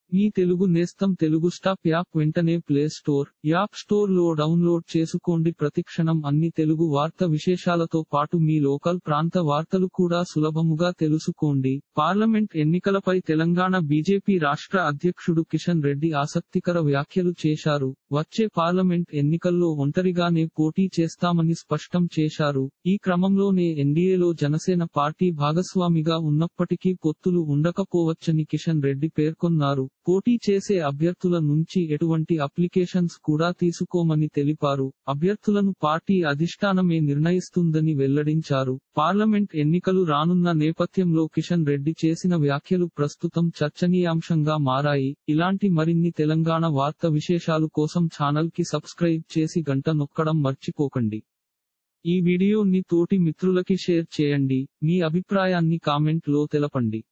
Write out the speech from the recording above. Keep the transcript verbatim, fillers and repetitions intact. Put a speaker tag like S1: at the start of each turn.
S1: మీ తెలుగు నేస్తం Telugu stop app వెంటనే play store, app store లో డౌన్లోడ్ చేసుకోండి. ప్రతిక్షణం అన్ని తెలుగు వార్త విశేషాలతో పాటు మీ లోకల్ ప్రాంత వార్తలు కూడా సులభముగా తెలుసుకోండి. పార్లమెంట్ ఎన్నికలపై తెలంగాణ బీజేపీ రాష్ట్ర అధ్యక్షుడు కిషన్ రెడ్డి ఆసక్తికర వ్యాఖ్యలు చేశారు. వచ్చే పార్లమెంట్ ఎన్నికల్లో ఒంటరిగానే పోటీ చేస్తామని స్పష్టం చేశారు. ఈ క్రమంలోనే ఎన్డీఏలో జనసేన పార్టీ భాగస్వామిగా ఉన్నప్పటికీ పొత్తులు ఉండకపోవచ్చని కిషన్ రెడ్డి పేర్కొన్నారు. పోటీ చేసే అభ్యర్థుల నుంచి ఎటువంటి అప్లికేషన్స్ కూడా తీసుకోమని తెలిపారు. అభ్యర్థులను పార్టీ అధిష్టానమే నిర్ణయిస్తుందని వెల్లడించారు. పార్లమెంట్ ఎన్నికలు రానున్న నేపథ్యంలో కిషన్ రెడ్డి చేసిన వ్యాఖ్యలు ప్రస్తుతం చర్చనీయాంశంగా మారాయి. ఇలాంటి మరిన్ని తెలంగాణ వార్త విశేషాలు కోసం ఛానల్ కి సబ్స్క్రైబ్ చేసి గంట నొక్కడం మర్చిపోకండి. ఈ వీడియోని తోటి మిత్రులకి షేర్ చేయండి. మీ అభిప్రాయాన్ని కామెంట్ లో తెలపండి.